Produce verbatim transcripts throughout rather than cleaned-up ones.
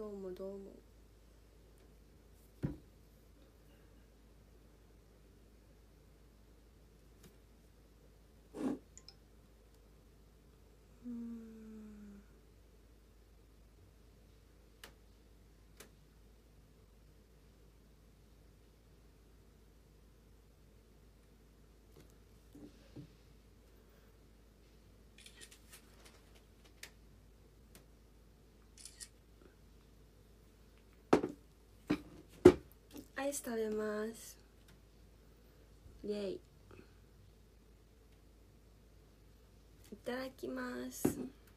うもどうも。うーん。アイス食べます。イエイ。いただきます。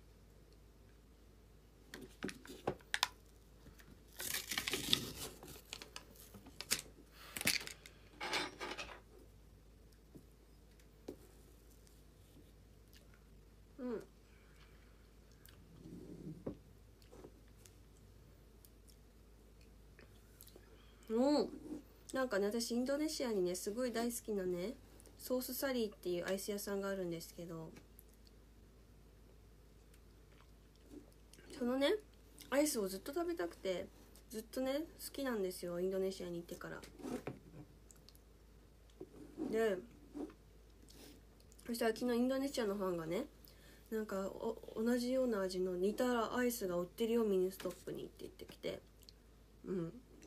うん。うん。なんかね、私インドネシアにねすごい大好きなねソースサリーっていうアイス屋さんがあるんですけど、そのねアイスをずっと食べたくて、ずっとね好きなんですよ、インドネシアに行ってから。でそしたら昨日インドネシアのファンがね、なんかお同じような味の似たアイスが売ってるよミニストップにって言ってきて、うん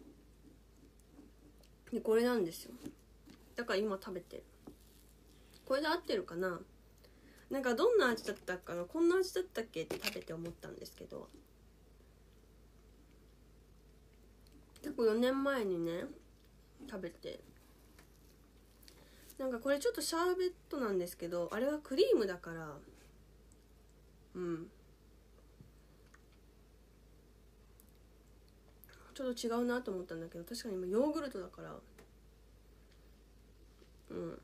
でこれなんですよ。だから今食べてる。これで合ってるかな。なんかどんな味だったかな、こんな味だったっけって食べて思ったんですけど、結構よねんまえにね食べて、なんかこれちょっとシャーベットなんですけど、あれはクリームだからうんちょっと違うなと思ったんだけど、確かに今ヨーグルトだからうん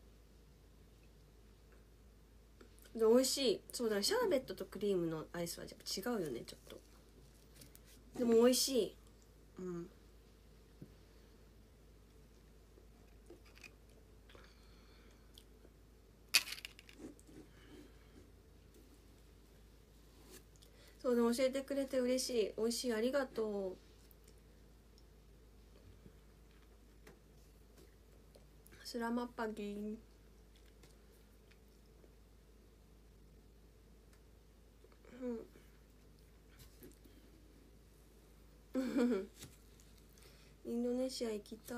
で美味しい。そうだ、シャーベットとクリームのアイスは違うよねちょっと。でも美味しい。うんそうで、教えてくれて嬉しい。美味しい、ありがとう。スラマッパギン。うんインドネシア行きたい。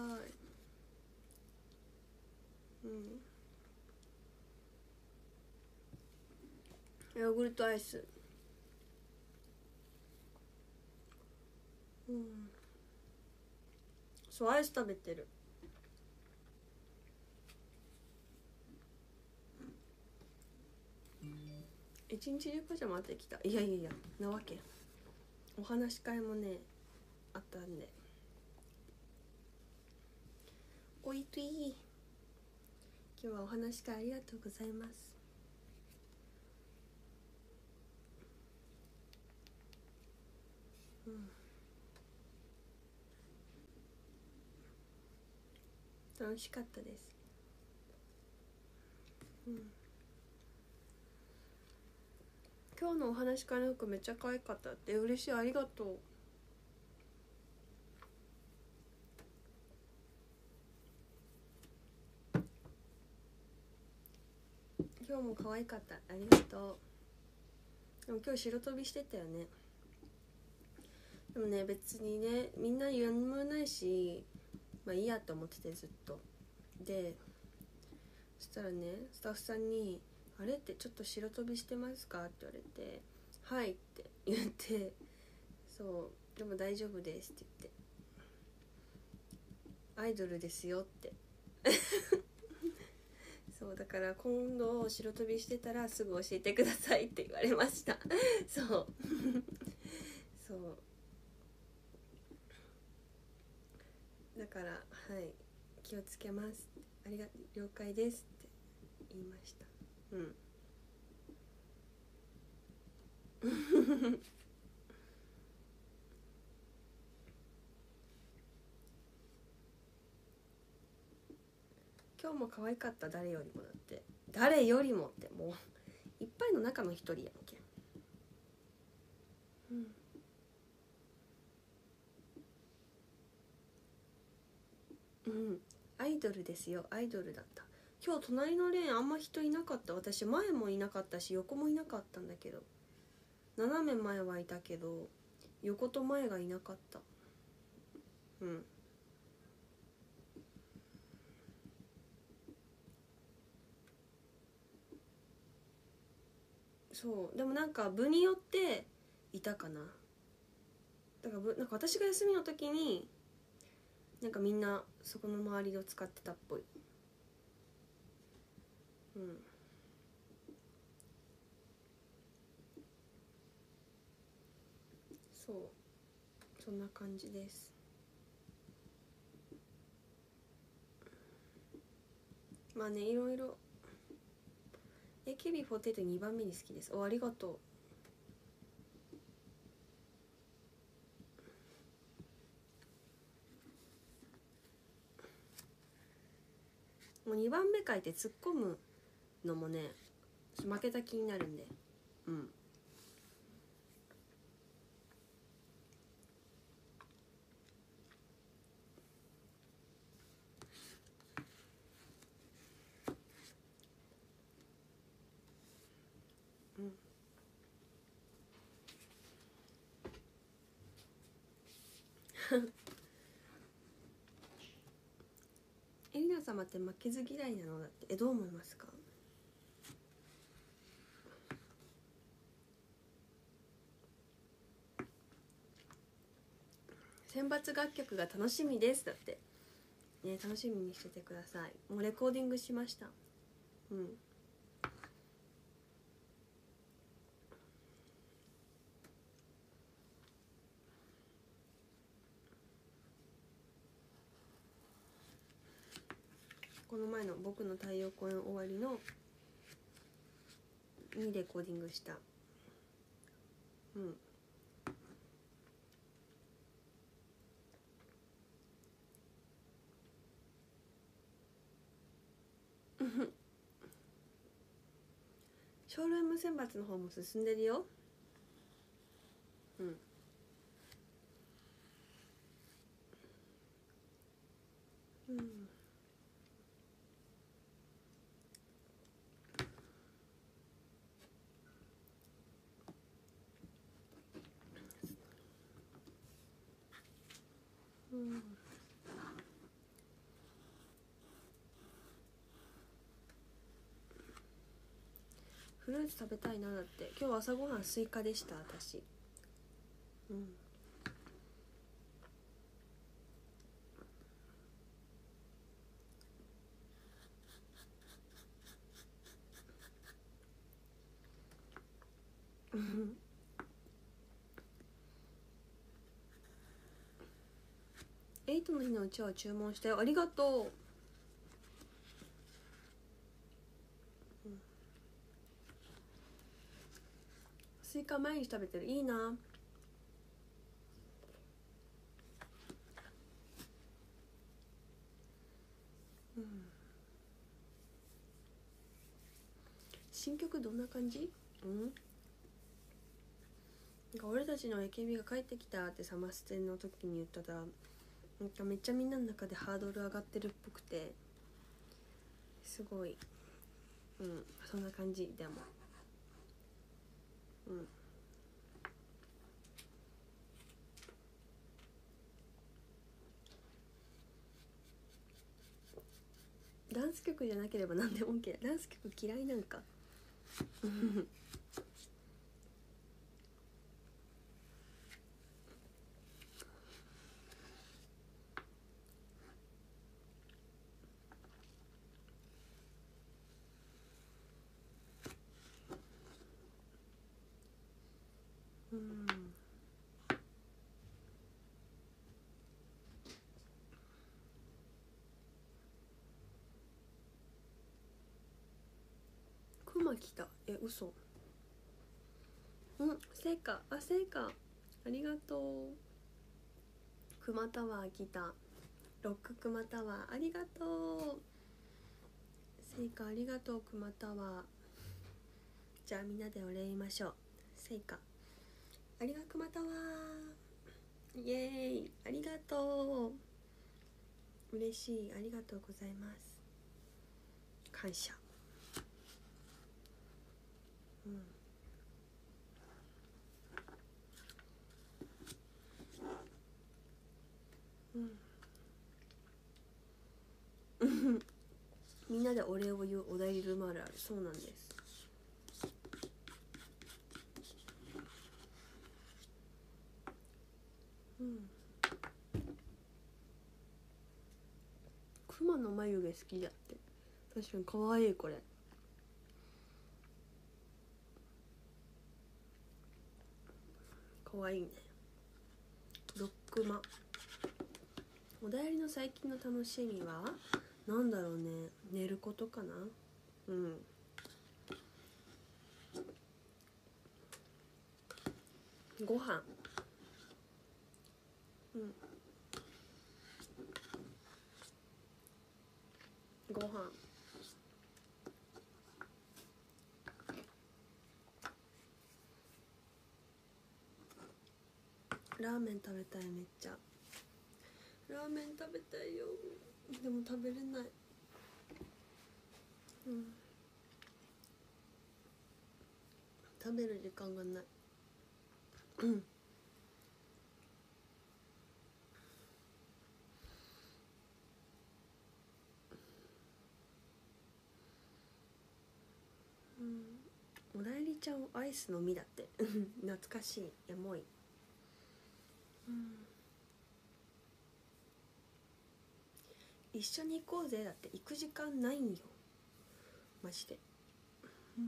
うんヨーグルトアイス。うんそうアイス食べてる。一日中パジャマってきた。いやいやいやなわけ。お話し会もねあったんで。おいといい。今日はお話し会ありがとうございます。うん楽しかったです。うん今日のお話し会の服めっちゃ可愛かったって。嬉しい、ありがとう。今日も可愛かった、ありがとう。でも今日白飛びしてたよね。でもね別にねみんな言うのもないし、まあいいやと思っててずっと。でそしたらねスタッフさんに「あれってちょっと白飛びしてますか?」って言われて「はい」って言って、そうでも大丈夫ですって言って、アイドルですよってそうだから今度白飛びしてたらすぐ教えてくださいって言われましたそうそうだからはい気をつけます、ありが了解ですって言いました。うん今日も可愛かった、誰よりも。だって誰よりもってもういっぱいの中の一人やんけ。うんうんアイドルですよ、アイドルだった。今日隣のレーンあんま人いなかった。私前もいなかったし横もいなかったんだけど、斜め前はいたけど横と前がいなかった。うんそうでもなんか部によっていたかな。だから部なんか私が休みの時になんかみんなそこの周りを使ってたっぽい。うんそうそんな感じです。まあねいろいろ エーケービーフォーティーエイトにばんめに好きです。おありがとう。もうにばんめ書いて突っ込むのもね負けた気になるんでうんうんエリナ様って負けず嫌いなのだって。えどう思いますか？選抜楽曲が楽しみですだってね。楽しみにしててください。もうレコーディングしました。うんこの前の僕の太陽公演終わりのにレコーディングした。うんショールーム選抜の方も進んでるよ。うんうんうんフルーツ食べたいなだって。今日朝ごはんスイカでした私。うんエイトの日のうちは注文したよ。ありがとう。スイカ毎日食べてる。いいな。うん新曲どんな感じ？うんなんか俺たちの エーケービー が帰ってきたってサマステの時に言ったらなんかめっちゃみんなの中でハードル上がってるっぽくてすごいうんそんな感じ。でもうんダンス曲じゃなければ何でも OK。 ダンス曲嫌いなんかうんクマ来た。え嘘。うん成果あ成果ありがとう。クマタワー来た。ロッククマタワーありがとう。成果ありがとうクマタワー。じゃあみんなでお礼言いましょう。成果ありがクマタワーイエーイありがとう。 嬉しい、ありがとうございます。感謝。うんうんみんなでお礼を言うおだいりルマールある。そうなんです。うんクマの眉毛好きだって。確かにかわいい。これかわいいね。ロックマ。おだいりの最近の楽しみはなんだろうね。寝ることかな。うんご飯。うんご飯。ラーメン食べたい。めっちゃラーメン食べたいよ。でも食べれない。うん食べる時間がない。うんおだいりちゃんアイスの実だって懐かしい。エモい。うん一緒に行こうぜだって。行く時間ないんよマジで。うん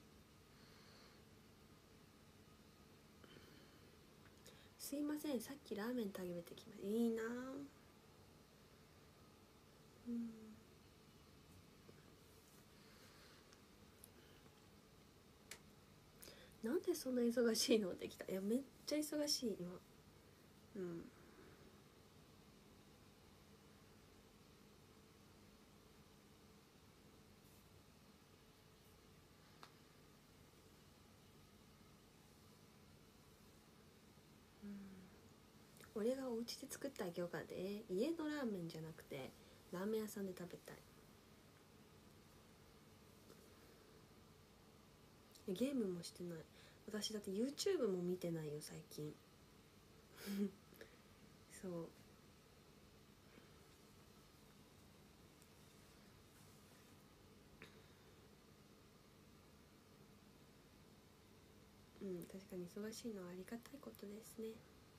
すいません、さっきラーメン食べてきました。いいな。うんなんでそんな忙しいのってきた。いやめっちゃ忙しい今。うん俺がお家で作ってあげようかで。家のラーメンじゃなくてラーメン屋さんで食べたい。ゲームもしてない。私だって YouTube も見てないよ最近そううん確かに忙しいのはありがたいことですね。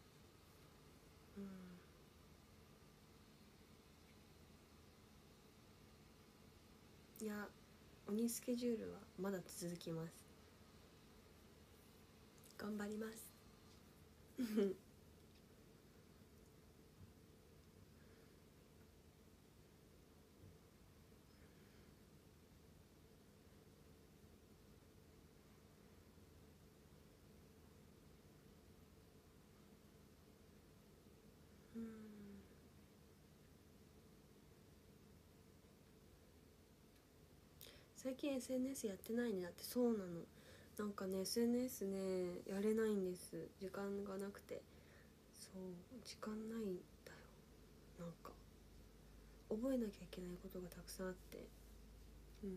うんいや鬼スケジュールはまだ続きます。頑張りますうん最近 エスエヌエス やってないね。だってそうなの。なんかね エスエヌエス ねやれないんです。時間がなくて。そう時間ないんだよ。なんか覚えなきゃいけないことがたくさんあって。うん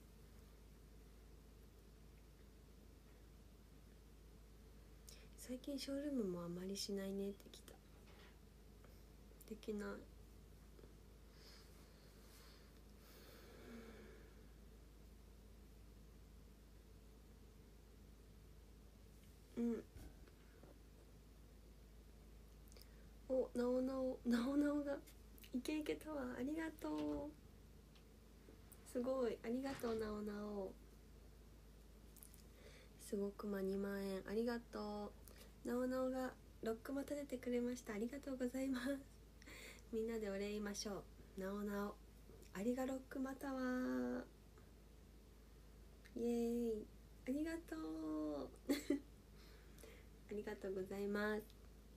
最近ショールームもあまりしないねってきた。できない。うんおなおなおなおなおがイケイケタワーありがとう。すごいありがとうなおなお。すごくまにまん円ありがとう。なおなおがロックも立ててくれました。ありがとうございます。みんなでお礼言いましょう。なおなおありがロックまたわイエーイありがとうありがとうございます。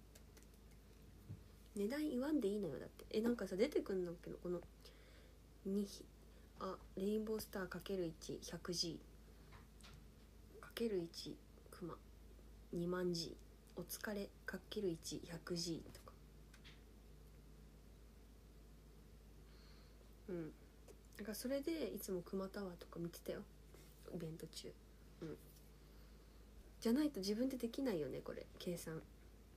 値段言わんでいいのよだって。えなんかさ出てくんのけどこのにあレインボースター ×いち ひゃくジー ×いち クマにまんジー お疲れ ×いち ひゃくジー とかうん、だからそれでいつも熊タワーとか見てたよ、イベント中。うん、じゃないと自分でできないよねこれ計算。うん、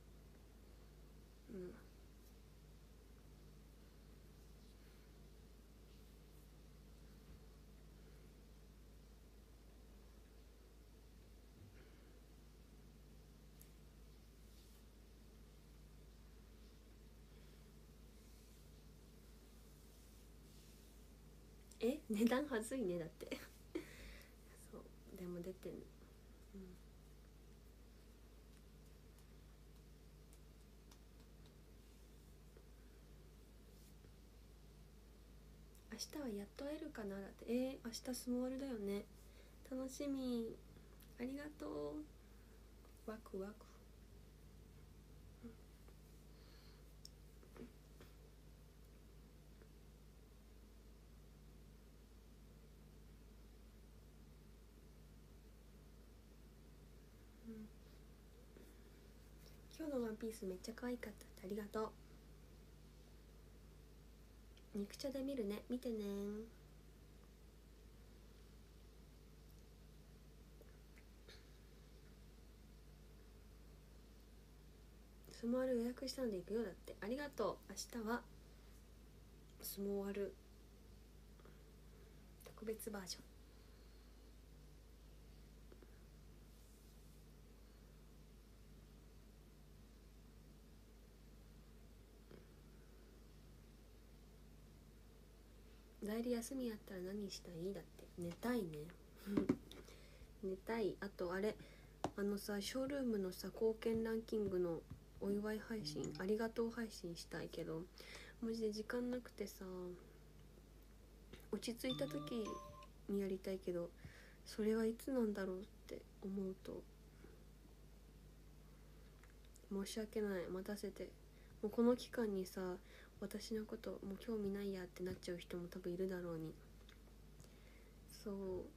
え値段はずいねだってそうでも出てんの。うん、明日はやっと会えるかなだって。えー、明日スモールだよね。楽しみ。ありがとう。ワクワク。うん、今日のワンピースめっちゃ可愛かったって。ありがとう。肉茶で見るね。見てね。スモール予約したので行くよだって。ありがとう。明日はスモール特別バージョン。代理休みやったら何したいだって。寝たいね寝たい。あとあれ、あのさ、ショールームのさ貢献ランキングのお祝い配信、ありがとう配信したいけどマジで時間なくてさ、落ち着いた時にやりたいけど、それはいつなんだろうって思うと申し訳ない。待たせて。もうこの期間にさ、私のこともう興味ないやってなっちゃう人も多分いるだろうに。そう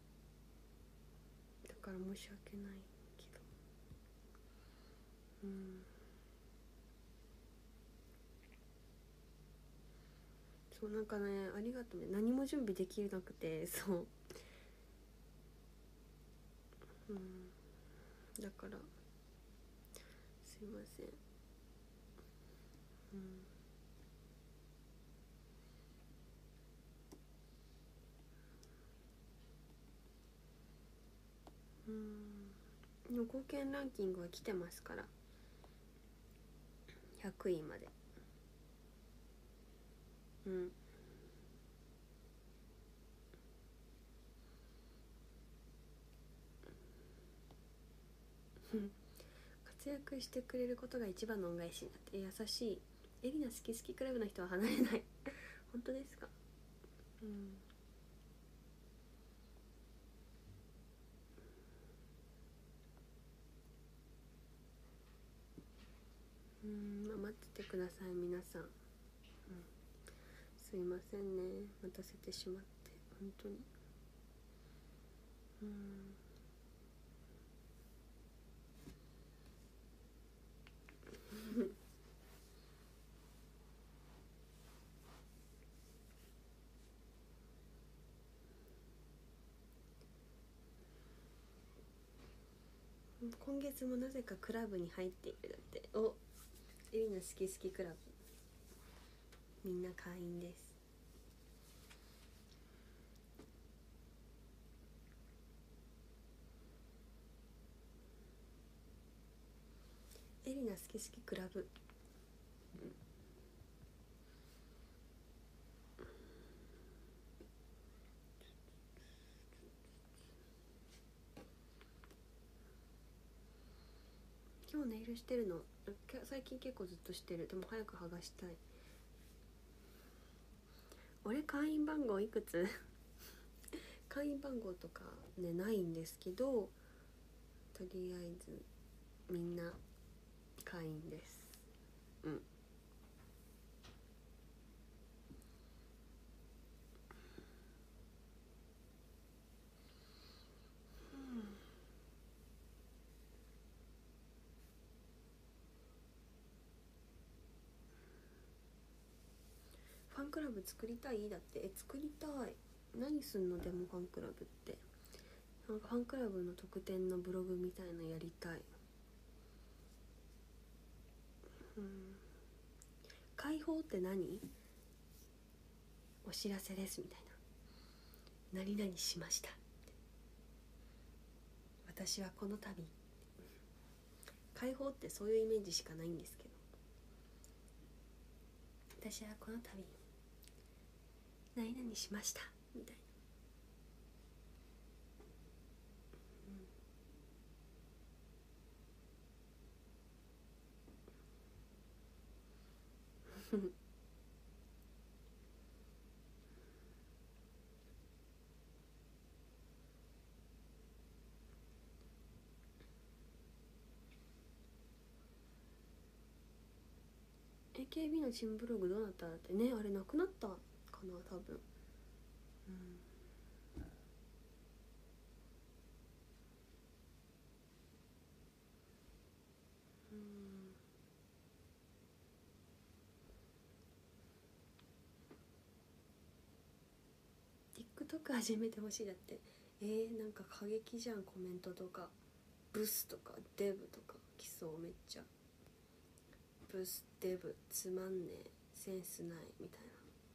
だから申し訳ないけど、うん、そうなんかね、ありがとうね。何も準備できなくて、そう、うん、だからすいません。うんうん、でも貢献ランキングは来てますから、ひゃくいまで。うん活躍してくれることが一番の恩返しだって。優しい。エリナ好き好きクラブの人は離れない本当ですか？うん、うん、まあ、待っててください皆さん。うん、すいませんね、待たせてしまって本当に。うん今月もなぜかクラブに入っているだって。お、エリナ好き好きクラブ、みんな会員です。エリナ好き好きクラブ、今日ネイルしてるの最近結構ずっとしてる。でも早く剥がしたい。俺会員番号いくつ会員番号とかねないんですけど、とりあえずみんな会員です。うん、ファンンクラブ作りたいだって。え作りたい。何すんのでもファンクラブって。なんかファンクラブの特典のブログみたいのやりたい。うん。解放って何？お知らせですみたいな。何々しました。私はこの度。解放ってそういうイメージしかないんですけど。私はこの度何々しましたみたいな。うん。エーケービー の新ブログどうなったんだってね。あれなくなったかな多分。うん。うん。 TikTok 始めてほしいだって。えー、なんか過激じゃん。コメントとかブスとかデブとか来そう。めっちゃブスデブつまんねえセンスないみたいな。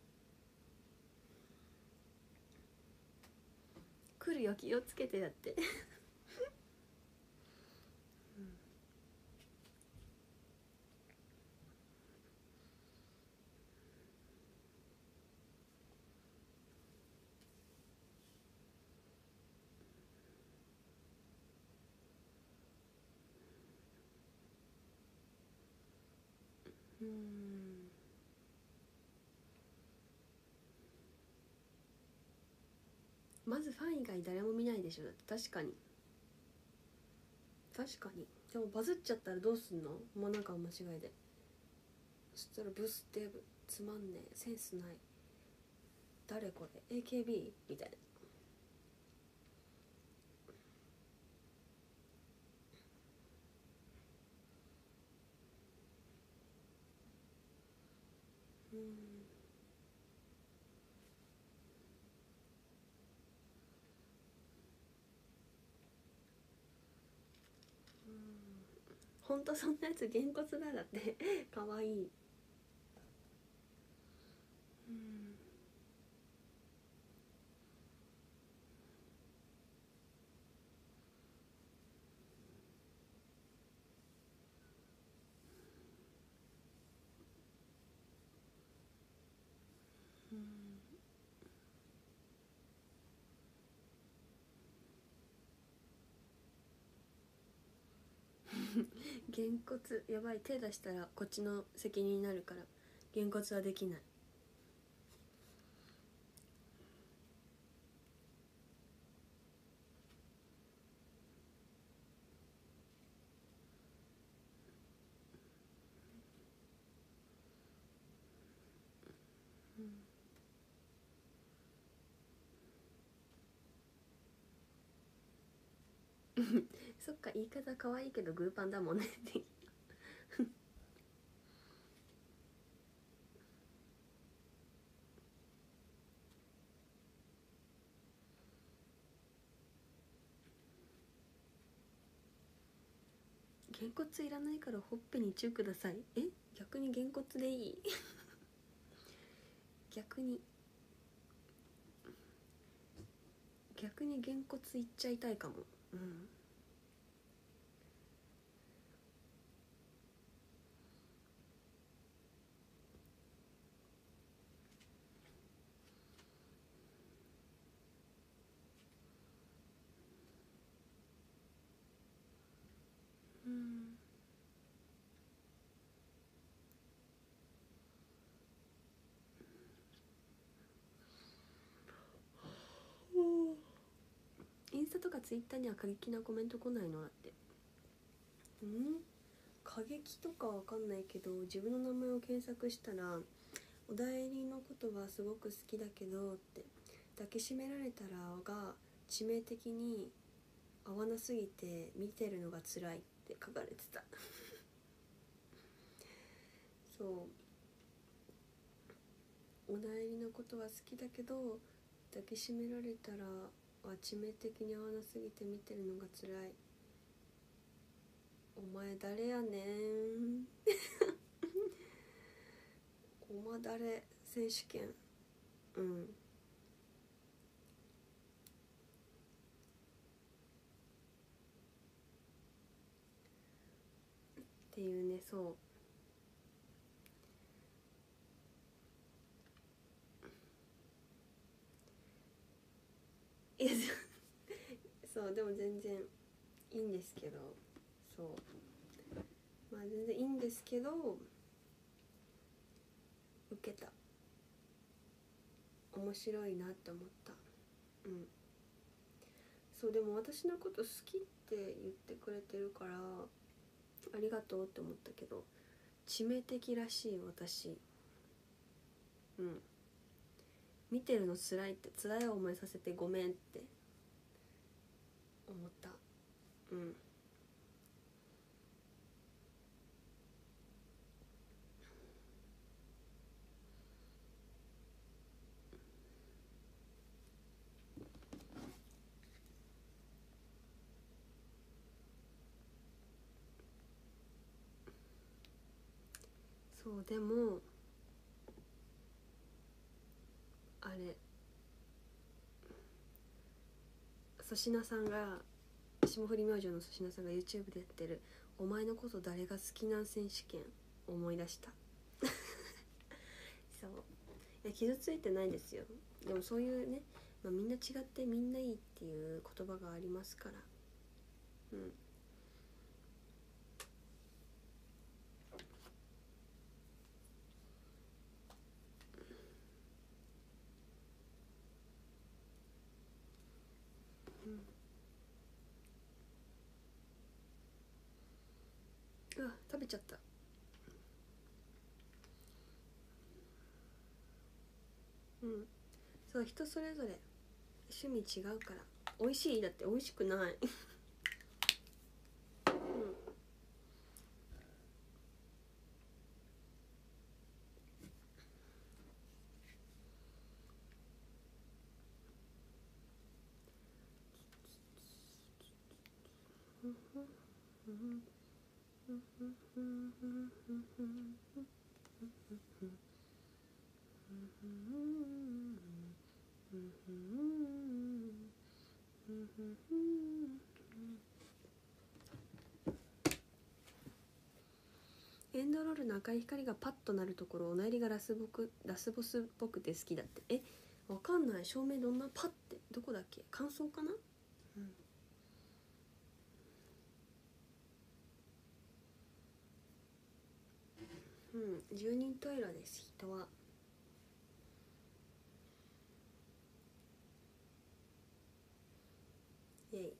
来るよ気をつけてだってうん。まずファン以外誰も見ないでしょ。だって確かに確かに。でもバズっちゃったらどうすんの。もうなんか間違いで。そしたらブスデブつまんねえセンスない誰これ エーケービー みたいな。うん。ほんとそんなやつげんこつだだってかわいい。うん。うん。げんこつやばい。手出したらこっちの責任になるからげんこつはできない。そっか言い方可愛いけどグーパンだもんねげんこついらないからほっぺにチューください。え逆にげんこつでいい逆に逆にげんこついっちゃいたいかも。うん。うん。インスタとかツイッターには過激なコメント来ないのだって。うん。過激とかわかんないけど自分の名前を検索したらおだいりのことはすごく好きだけどって抱きしめられたらが致命的に合わなすぎて見てるのが辛いって書かれてたそうおだいりのことは好きだけど抱きしめられたらは致命的に合わなすぎて見てるのが辛い。お前誰やねんお前誰選手権。うんっていうね。そういやそうでも全然いいんですけど、そうまあ全然いいんですけど受けた、面白いなって思った。うんそうでも私のこと好きって言ってくれてるからありがとうって思ったけど、致命的らしい私。うん見てるの辛いって、辛い思いさせてごめんって思った。うんそうでもあれ粗品さんが、霜降り明星の粗品さんが YouTube でやってるお前のこと誰が好きなん選手権思い出したそういや傷ついてないですよ。でもそういうね、まあ、みんな違ってみんないいっていう言葉がありますから。うんうん、あ食べちゃった。うんそう人それぞれ趣味違うから。美味しいだって美味しくないうんエンドロールの赤い光がパッとなるところ、おなりがラスボクラスボスっぽくて好きだって。えわかんない。照明どんなパッてどこだっけ、感想かな。うん、うん、十人十色です、人は。イエイ。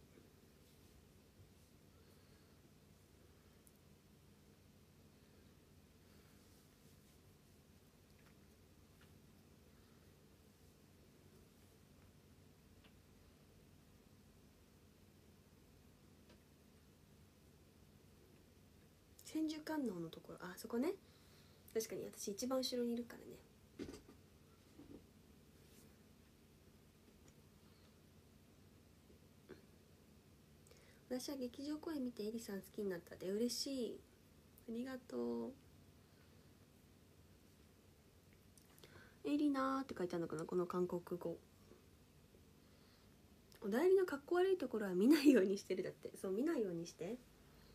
千手観音のところ、あそこね。確かに私一番後ろにいるからね。私は劇場公演見てエリさん好きになったで嬉しい。ありがとう。エリナーって書いてあるのかな、この韓国語。おだいりのかっこ悪いところは見ないようにしてるだって。そう見ないようにして。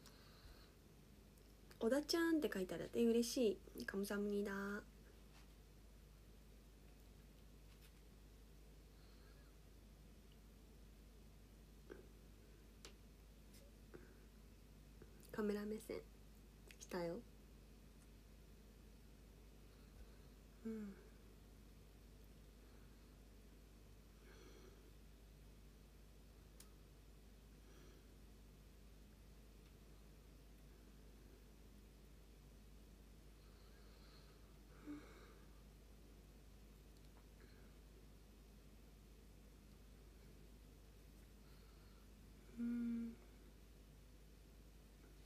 小田ちゃんって書いてあるって嬉しい。カムサムニダー。カメラ目線したよ。うんうん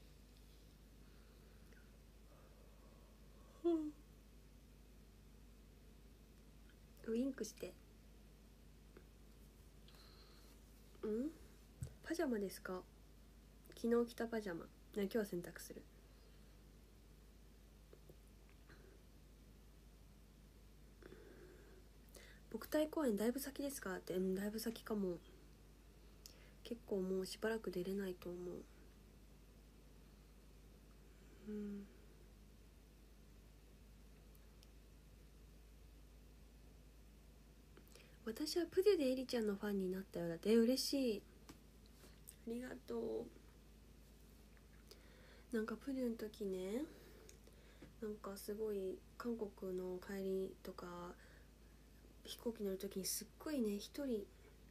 うんウインクして。んパジャマですか？昨日着たパジャマ。今日は洗濯する。牧体公園だいぶ先ですかって。うん、だいぶ先かも。結構もうしばらく出れないと思う。うん。私はプデュでエリちゃんのファンになったよ。だって嬉しい。ありがとう。なんかプデュの時ね、なんかすごい韓国の帰りとか飛行機乗る時にすっごいね、一人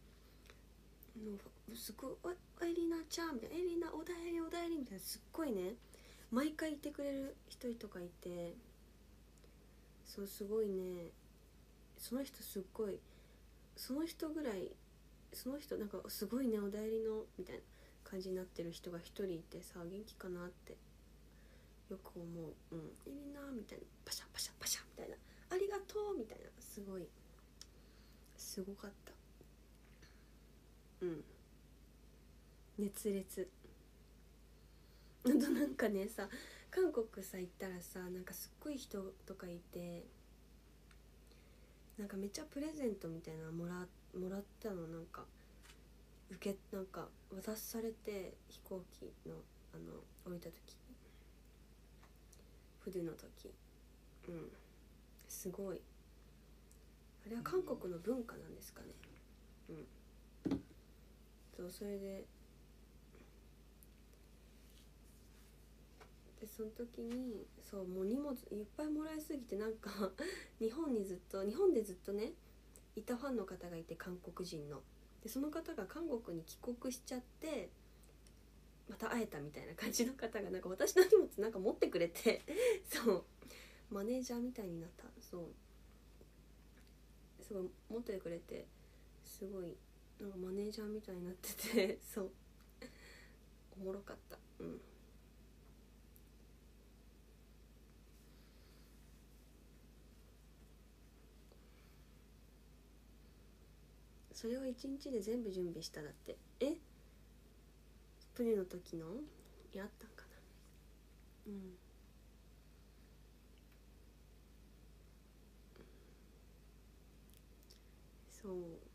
のすごい「おエリナちゃん」みたいな「エリナおだえりおだえり」みたいな、すっごいね毎回いてくれる人とかいて、そうすごいね、その人すっごい、その人ぐらい、その人なんかすごいねおだえりのみたいな感じになってる人が一人いてさ、元気かなってよく思う。うん、エリナみたいな、パシャパシャパシャみたいな、ありがとうみたいな、すごいすごかった。うん、熱烈。あとなんかねさ、韓国さ行ったらさ、なんかすっごい人とかいて、なんかめっちゃプレゼントみたいなのもらもらったの。なんか受けなんか渡されて、飛行機のあの降りた時、フドゥの時、うん、すごい。あれは韓国の文化なんですかね。うん、そう、それででその時に、そうもう荷物いっぱいもらいすぎて、なんか日本にずっと日本でずっとねいたファンの方がいて、韓国人の。でその方が韓国に帰国しちゃって、また会えたみたいな感じの方が、なんか私の荷物なんか持ってくれてそうマネージャーみたいになった。そうすごい持ってくれて、すごいなんかマネージャーみたいになっててそうおもろかった。うん。それを一日で全部準備しただって。えプリの時のやったんかな。うん。そう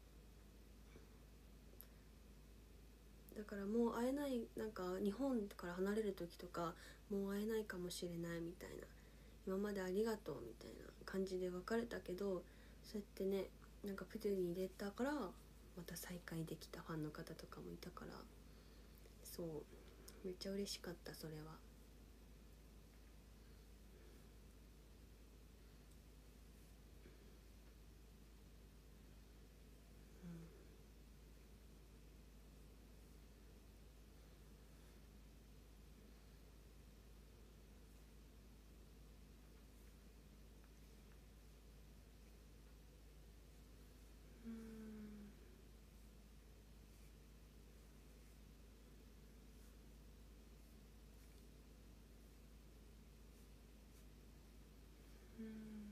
だからもう会えない、なんか日本から離れる時とか、もう会えないかもしれないみたいな、今までありがとうみたいな感じで別れたけど、そうやってね、なんかプテュに入れたからまた再会できたファンの方とかもいたから、そうめっちゃ嬉しかった。それは。うんうん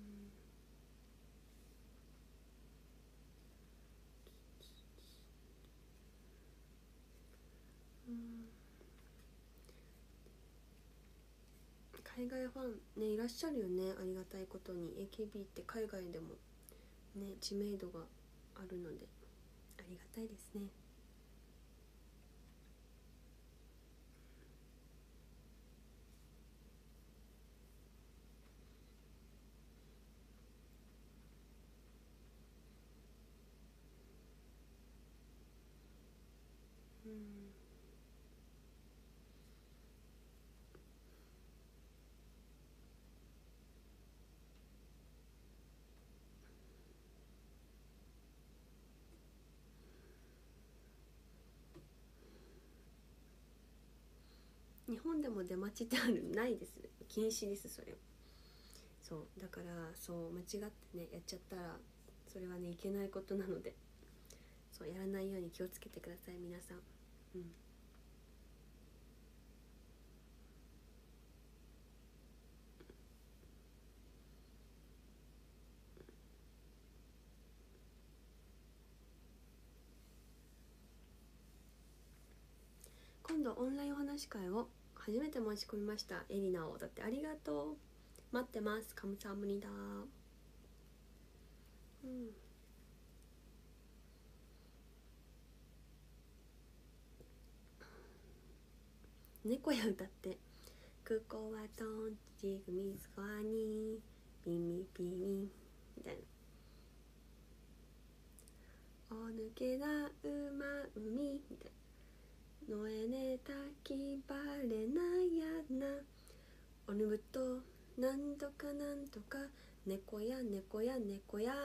うん海外ファンねいらっしゃるよね、ありがたいことに。 エーケービー って海外でもね知名度があるのでありがたいですね。うん日本でも出待ちってあるないです、禁止ですそれ。そうだから、そう間違ってねやっちゃったらそれはねいけないことなので、そうやらないように気をつけてください皆さん。うん今度オンラインお話し会を初めて申し込みました。エリナをだってありがとう。待ってます。カムサハムニダ。うん。猫や歌って空港はトンチグミスコアにピミピミみたいな。お抜けだ馬海みたいな。のえねたきばれなやな。おぬぶとなんとかなんとか猫や猫や猫や。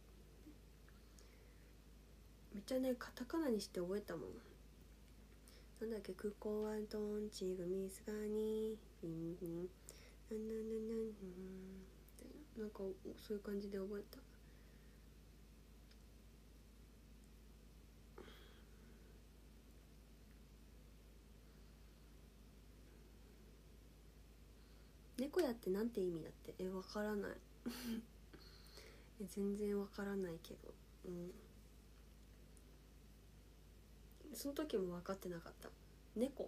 めっちゃねカタカナにして覚えたもん。なんだっけ、空港はトンチグミスガニピンピンなんなんなんなんなんなんかそういう感じで覚えた。猫やってなんて意味だって。え、わからないえ全然わからないけど、うん、その時も分かってなかった。猫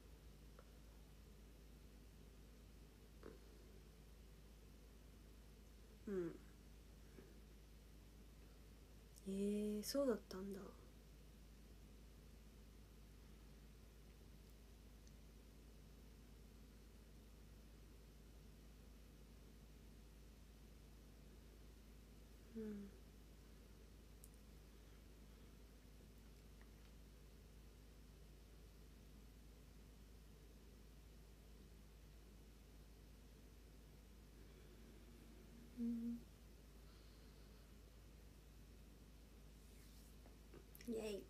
うん。えー、そうだったんだ。うん。うん、イエイ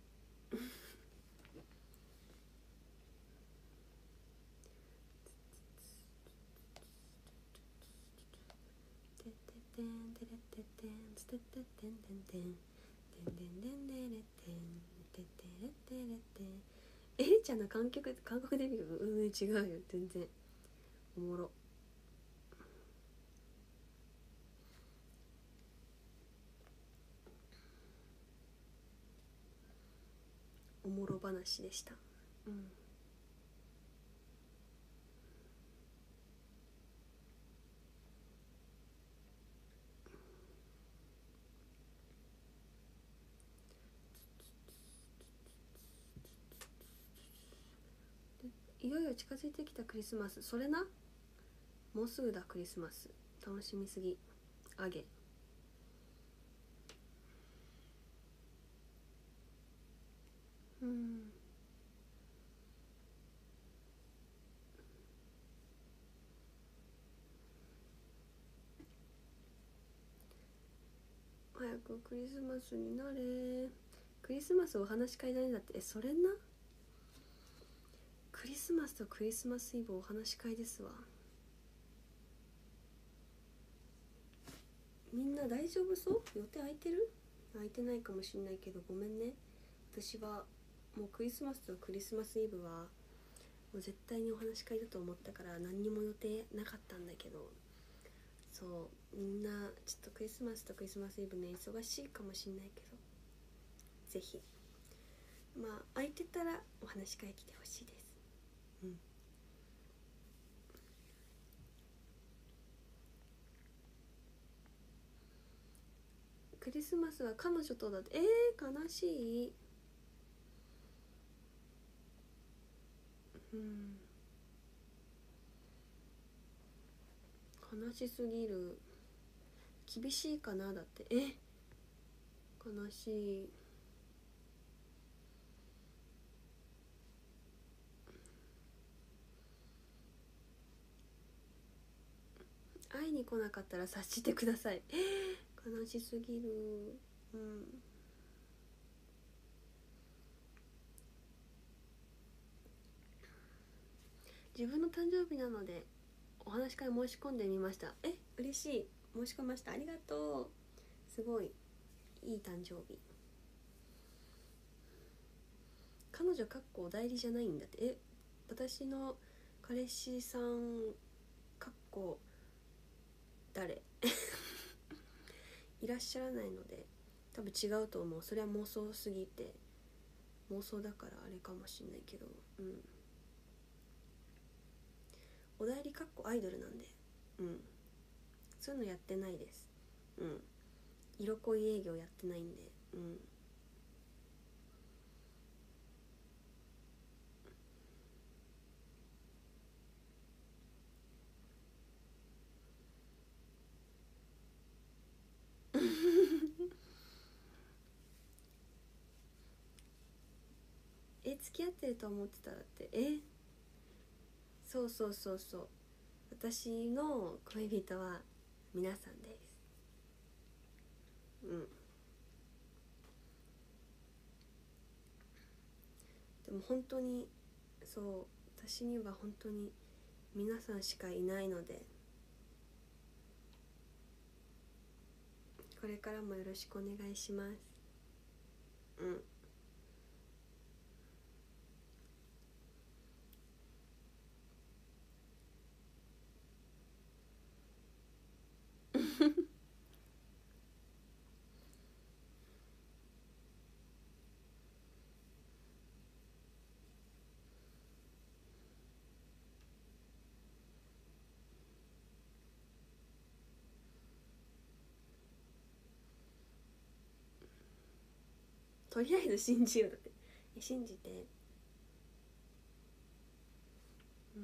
てっててんてれっててんつてってってんてんてんてんてんてんてれってんてってれってれってん。えりちゃんの韓国韓国デビュー、うん、違うよ全然。おもろ。おもろ話でした。うん。いよいよ近づいてきたクリスマス。それな、もうすぐだクリスマス。楽しみすぎ。あげ。うん。早くクリスマスになれ。クリスマスお話し会だねだって。え、それな、クリスマスとクリスマスイブお話し会ですわ。みんな大丈夫そう？予定空いてる？空いてないかもしんないけどごめんね。私はもうクリスマスとクリスマスイブはもう絶対にお話し会だと思ったから何にも予定なかったんだけど、そうみんなちょっとクリスマスとクリスマスイブね忙しいかもしんないけど、ぜひまあ空いてたらお話し会来てほしいです。うん。クリスマスは彼女とだって。えー、悲しい。うん、悲しすぎる。厳しいかなだって。え、悲しい。会いに来なかったら察してください。悲しすぎる。うん。自分の誕生日なのでお話し会申し込んでみました。え、嬉しい。申し込みました。ありがとう。すごいいい誕生日。彼女かっこお代理じゃないんだって。え、私の彼氏さんかっこ誰いらっしゃらないので多分違うと思う。それは妄想すぎて妄想だからあれかもしんないけど、うん、お代理かっこアイドルなんで、うん、そういうのやってないです。うん、色恋営業やってないんで、うん。え、付き合ってると思ってたらって、え、そうそうそうそう、私の恋人は皆さんです。うん。でも本当にそう、私には本当に皆さんしかいないので、これからもよろしくお願いします。うん。とりあえず信じようだって。信じて。うん。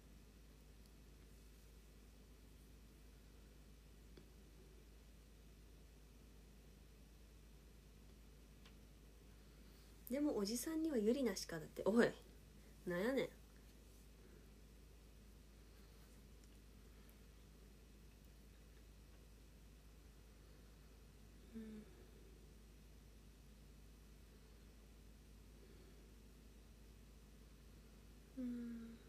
でもおじさんには有利なしかだって。おい、なんやねん。うん、うん、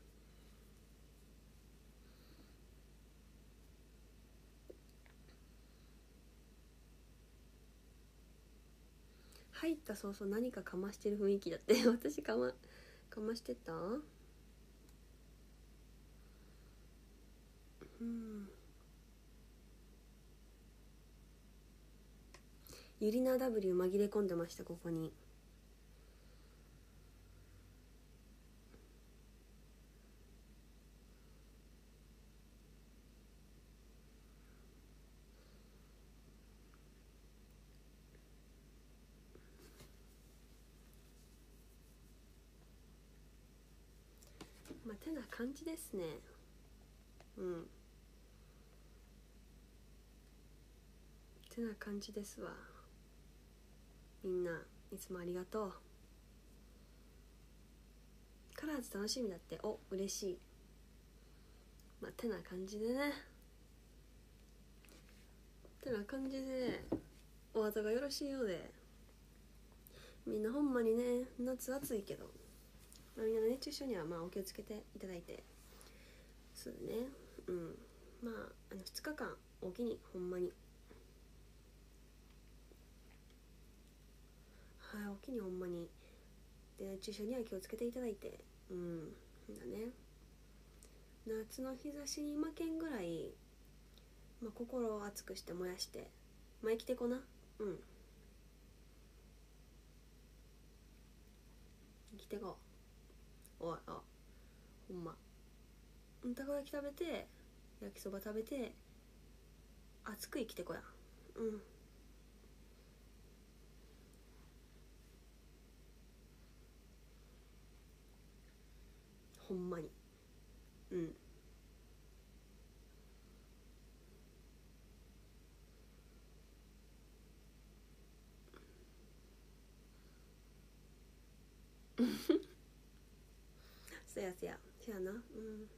入った早々何かかましてる雰囲気だって。私かまかましてた。うん。ゆりな W 紛れ込んでました、ここに。まあてな感じですね。うん、てな感じですわ。みんないつもありがとう。カラーズ楽しみだって。お、嬉しい。まあてな感じでね、てな感じでお後がよろしいようで。みんなほんまにね、夏暑いけど、まあ、みんな熱中症にはまあお気をつけていただいて。そうだね。うん。まああのふつかかんおきにほんまに、はい、おきにほんまにで熱中症には気をつけていただいて、うん、みんなね、夏の日差しに負けんぐらい、まあ、心を熱くして燃やしてまあ生きてこな。うん、生きてこ。おい、あ、ほんま、たこ焼き食べて焼きそば食べて熱く生きてこや。うん、ほんまに。うん。そやそやそやな。うん。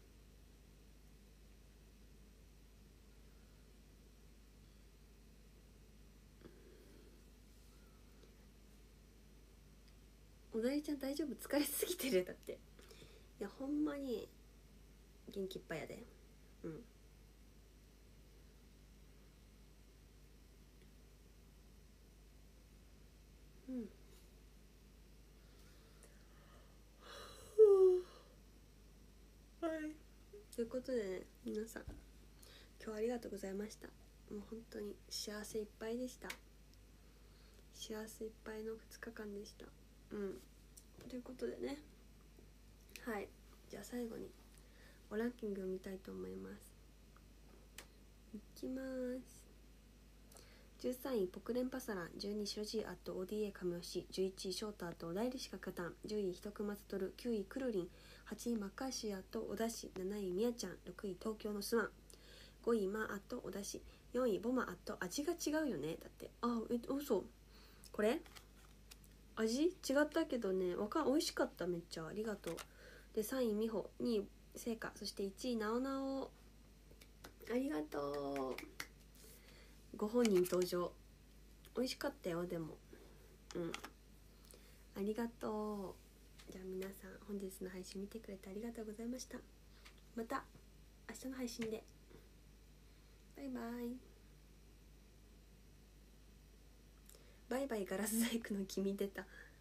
おだいちゃん大丈夫？疲れすぎてる？だって。いやほんまに元気いっぱいやで。うん。うん。はい。ということでね、皆さん今日はありがとうございました。もう本当に幸せいっぱいでした。幸せいっぱいのふつかかんでした。 うんということでね、はい、じゃあ最後におランキングを見たいと思います。いきます。じゅうさんいポクレンパサラン、じゅうに白 G アット オーディーエー 亀吉、じゅういちいショートアットおだいりしかカタン、じゅういひとくまつとる、きゅういくるりん、はちいマッカーシーアットおだし、なないみやちゃん、ろくい東京のスワン、ごいマアットおだし、よんいボマアット味が違うよね。だってあえ嘘これ味違ったけどね、わか美味しかった、めっちゃありがとう。でさんいみほ、にいせいか、そしていちいなおなお、ありがとう。ご本人登場、美味しかったよ。でもうんありがとう。じゃあ皆さん本日の配信見てくれてありがとうございました。また明日の配信で。バイバイ。バイバイガラス細工の君出た。